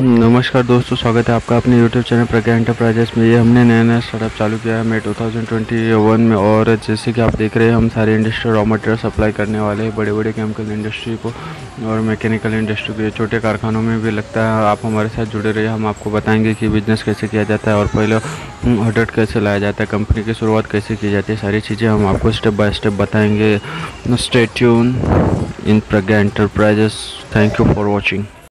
नमस्कार दोस्तों, स्वागत है आपका अपने YouTube चैनल प्रज्ञा एंटरप्राइजेस में। ये हमने नया स्टार्टअप चालू किया है मई 2021 में। और जैसे कि आप देख रहे हैं, हम सारी इंडस्ट्री रॉ मटेरियल सप्लाई करने वाले हैं, बड़े बड़े केमिकल इंडस्ट्री को और मैकेनिकल इंडस्ट्री को, छोटे कारखानों में भी लगता है। आप हमारे साथ जुड़े रहिए, हम आपको बताएंगे कि बिज़नेस कैसे किया जाता है और पहले ऑर्डर कैसे लाया जाता है, कंपनी की शुरुआत कैसे की जाती है। सारी चीज़ें हम आपको स्टेप बाय स्टेप बताएंगे। Stay tuned in Pragya enterprises. Thank you for watching.